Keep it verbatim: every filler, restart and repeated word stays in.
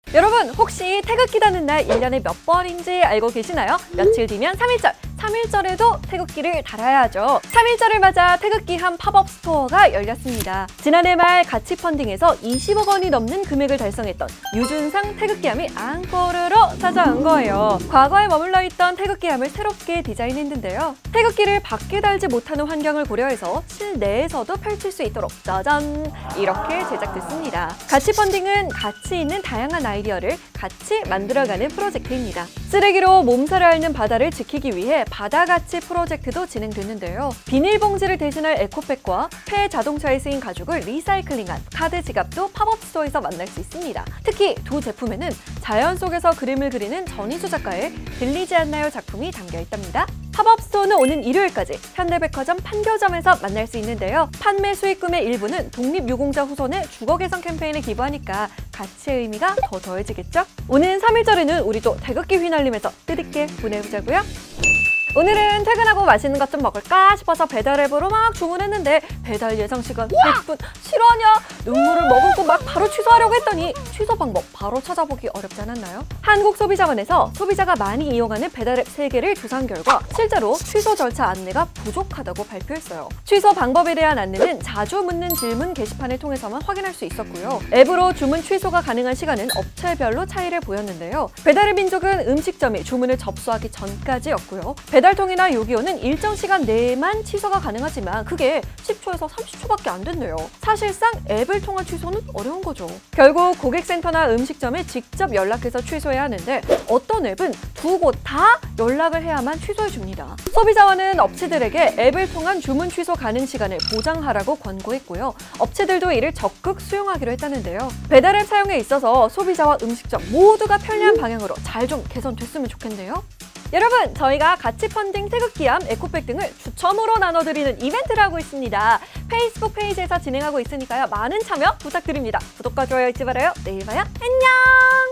여러분 혹시 태극기다는 날 일 년에 몇 번인지 알고 계시나요? 며칠 뒤면 삼일절, 삼일절에도 태극기를 달아야죠. 삼일절을 맞아 태극기 한 팝업 스토어가 열렸습니다. 지난해 말 가치 펀딩에서 이십억 원이 넘는 금액을 달성했던 유준상 태극기함이 앙코르로 찾아온 거예요. 과거에 머물러 있던 태극기함을 새롭게 디자인했는데요. 태극기를 밖에 달지 못하는 환경을 고려해서 실내에서도 펼칠 수 있도록 짜잔! 이렇게 제작됐습니다. 가치 펀딩은 가치 있는 다양한 아이디어를 같이 만들어가는 프로젝트입니다. 쓰레기로 몸살을 앓는 바다를 지키기 위해 바다가치 프로젝트도 진행됐는데요. 비닐봉지를 대신할 에코백과 폐 자동차에 쓰인 가죽을 리사이클링한 카드 지갑도 팝업 스토어에서 만날 수 있습니다. 특히 두 제품에는 자연 속에서 그림을 그리는 전희수 작가의 들리지 않나요 작품이 담겨 있답니다. 팝업 스토어는 오는 일요일까지 현대백화점 판교점에서 만날 수 있는데요. 판매 수익금의 일부는 독립유공자 후손의 주거 개선 캠페인에 기부하니까 가치의 의미가 더 더해지겠죠? 오는 삼일절에는 우리도 태극기 휘날리면서 뜻있게 보내보자고요. 오늘은 퇴근하고 맛있는 것 좀 먹을까 싶어서 배달 앱으로 막 주문했는데 배달 예상 시간 백 분 실화냐? 눈물을 머금고 막 바로 취소하려고 했더니 취소 방법 바로 찾아보기 어렵지 않았나요? 한국소비자원에서 소비자가 많이 이용하는 배달 앱 세 개를 조사한 결과 실제로 취소 절차 안내가 부족하다고 발표했어요. 취소 방법에 대한 안내는 자주 묻는 질문 게시판을 통해서만 확인할 수 있었고요. 앱으로 주문 취소가 가능한 시간은 업체별로 차이를 보였는데요. 배달의 민족은 음식점이 주문을 접수하기 전까지였고요. 배달통이나 요기요는 일정 시간 내에만 취소가 가능하지만 그게 십 초에서 삼십 초밖에 안 된대요. 사실상 앱을 통한 취소는 어려운 거죠. 결국 고객센터나 음식점에 직접 연락해서 취소해야 하는데 어떤 앱은 두 곳 다 연락을 해야만 취소해줍니다. 소비자원은 업체들에게 앱을 통한 주문 취소 가능 시간을 보장하라고 권고했고요. 업체들도 이를 적극 수용하기로 했다는데요. 배달앱 사용에 있어서 소비자와 음식점 모두가 편리한 방향으로 잘 좀 개선됐으면 좋겠네요. 여러분, 저희가 가치 펀딩 태극기함, 에코백 등을 추첨으로 나눠드리는 이벤트를 하고 있습니다. 페이스북 페이지에서 진행하고 있으니까요. 많은 참여 부탁드립니다. 구독과 좋아요 잊지 말아요. 내일 봐요. 안녕!